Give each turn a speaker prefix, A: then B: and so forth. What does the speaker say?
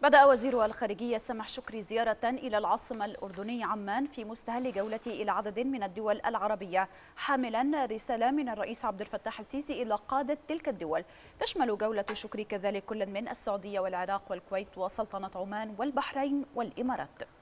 A: بدأ وزير الخارجية سامح شكري زيارة إلى العاصمة الأردنية عمان في مستهل جولته إلى عدد من الدول العربية، حاملا رسالة من الرئيس عبد الفتاح السيسي إلى قادة تلك الدول. تشمل جولة شكري كذلك كل من السعودية والعراق والكويت وسلطنة عمان والبحرين والإمارات.